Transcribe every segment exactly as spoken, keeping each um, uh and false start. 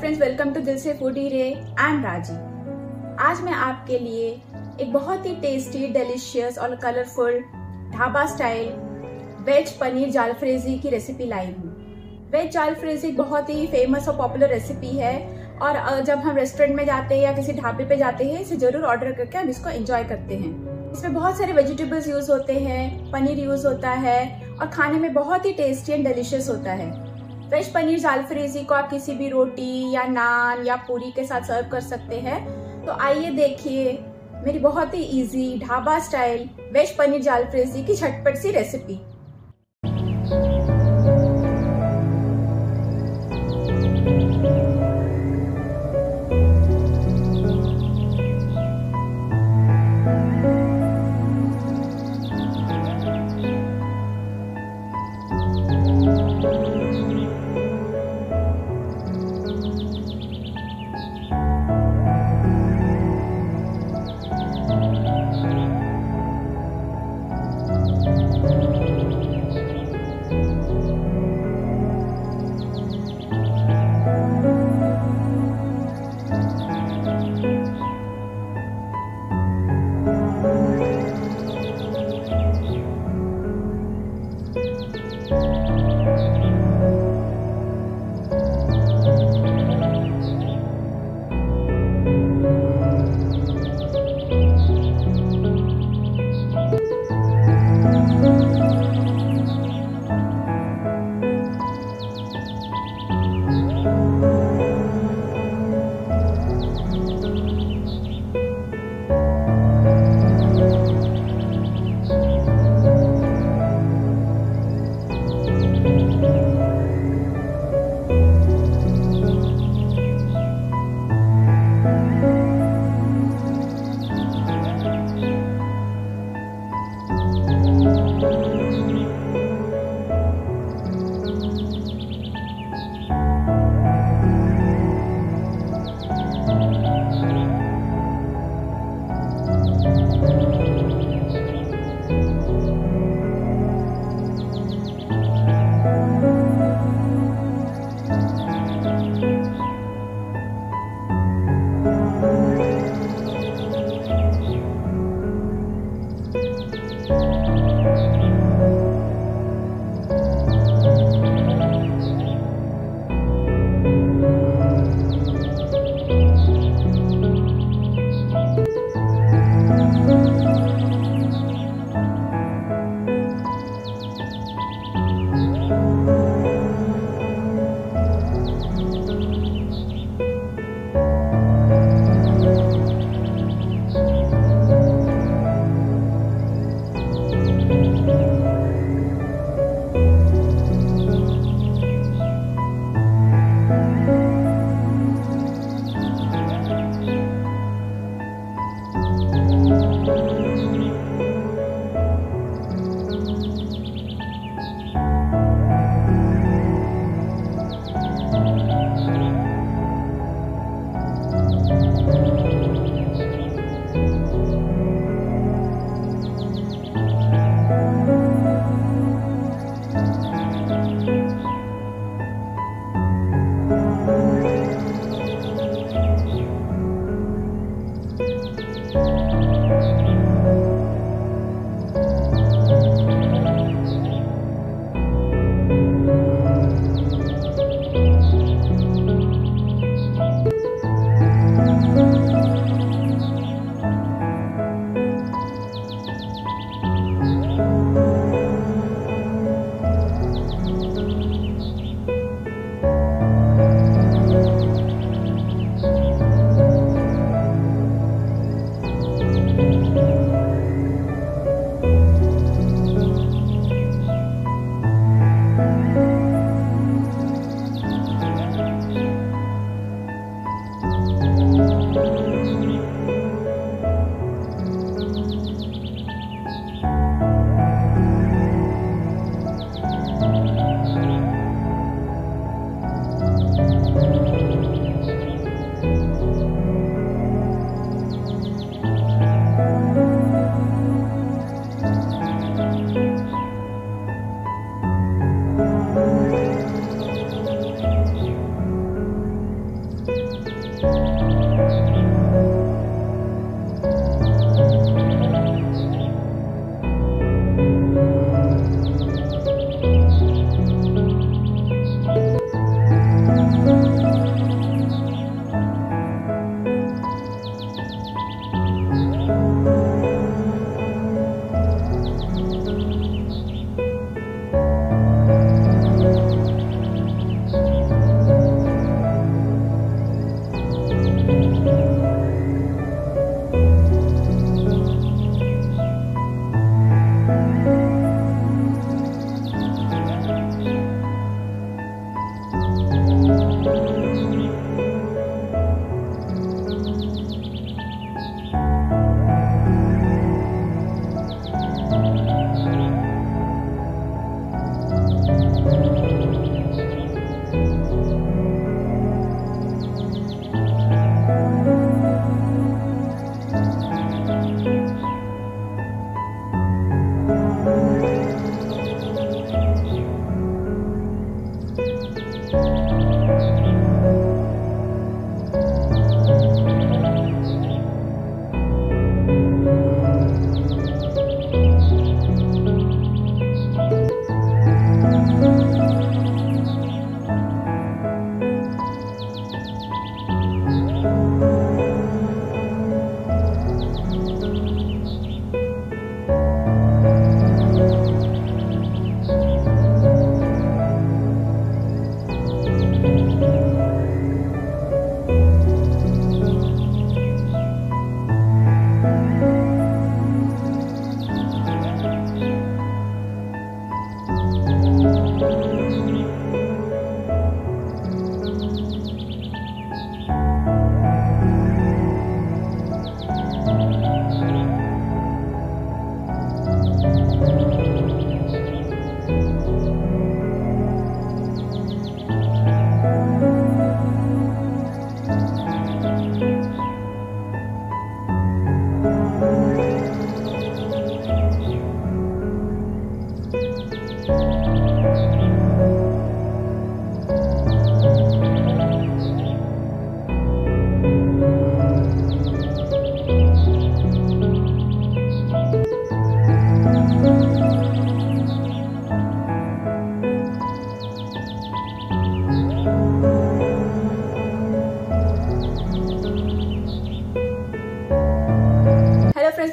Friends, welcome to दिल से foodie रे एंड राजी। आज मैं आपके लिए एक बहुत ही टेस्टी, डेलिशियस और colourful dhaba style veg paneer jalfrezi की रेसिपी लाई हूँ। वेज जालफ्रेजी बहुत ही फेमस और पॉपुलर रेसिपी है और जब हम रेस्टोरेंट में जाते हैं या किसी ढाबे पे जाते हैं इसे जरूर ऑर्डर करके हम इसको एंजॉय करते हैं। इसमें बहुत सारे वेजिटेबल्स यूज होते हैं, पनीर यूज होता है और खाने में बहुत ही टेस्टी एंड डिलीशियस होता है। वेज पनीर जालफ्रेजी को आप किसी भी रोटी या नान या पूरी के साथ सर्व कर सकते हैं। तो आइए देखिए मेरी बहुत ही easy dhaba style veg paneer jalfrezi की झटपट सी रेसिपी।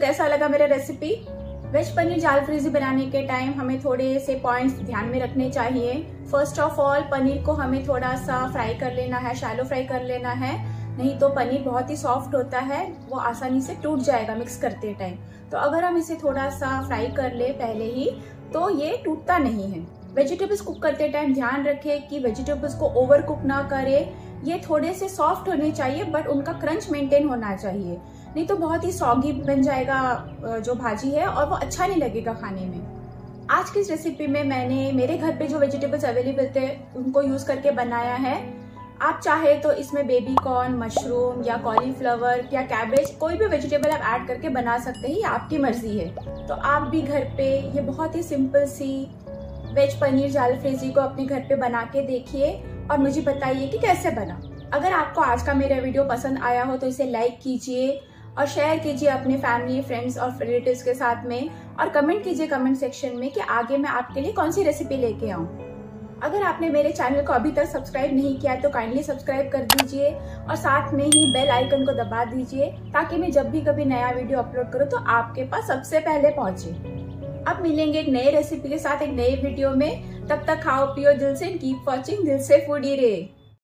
कैसा लगा मेरा रेसिपी? वेज पनीर जालफ्रेजी बनाने के टाइम हमें थोड़े से पॉइंट्स ध्यान में रखने चाहिए। फर्स्ट ऑफ ऑल पनीर को हमें थोड़ा सा फ्राई कर लेना है, शैलो फ्राई कर लेना है, नहीं तो पनीर बहुत ही सॉफ्ट होता है, वो आसानी से टूट जाएगा मिक्स करते टाइम। तो अगर हम इसे थोड़ा सा फ्राई कर ले पहले ही तो ये टूटता नहीं है। वेजिटेबल्स कुक करते टाइम ध्यान रखें कि वेजिटेबल्स को ओवर कुक ना करें। ये थोड़े से सॉफ्ट होने चाहिए बट उनका क्रंच मेंटेन होना चाहिए, नहीं तो बहुत ही सॉगी बन जाएगा जो भाजी है और वो अच्छा नहीं लगेगा खाने में। आज की इस रेसिपी में मैंने मेरे घर पे जो वेजिटेबल्स अवेलेबल थे उनको यूज करके बनाया है। आप चाहे तो इसमें बेबी कॉर्न, मशरूम या कॉलीफ्लावर या कैबेज कोई भी वेजिटेबल आप ऐड करके बना सकते हैं, आपकी मर्जी है। तो आप भी घर पे ये बहुत ही सिंपल सी वेज पनीर जालफ्रेजी को अपने घर पे बना के देखिए और मुझे बताइए कि कैसे बना। अगर आपको आज का मेरा वीडियो पसंद आया हो तो इसे लाइक कीजिए और शेयर कीजिए अपने फैमिली, फ्रेंड्स और रिलेटिव्स के साथ में, और कमेंट कीजिए कमेंट सेक्शन में कि आगे मैं आपके लिए कौन सी रेसिपी लेके आऊं। अगर आपने मेरे चैनल को अभी तक सब्सक्राइब नहीं किया तो काइंडली सब्सक्राइब कर दीजिए और साथ में ही बेल आइकन को दबा दीजिए ताकि मैं जब भी कभी नया वीडियो अपलोड करूं तो आपके पास सबसे पहले पहुंचे। अब मिलेंगे एक नए रेसिपी के साथ एक नए वीडियो में। तब तक खाओ पियो दिल से, कीप वॉचिंग दिल से फूडी रे।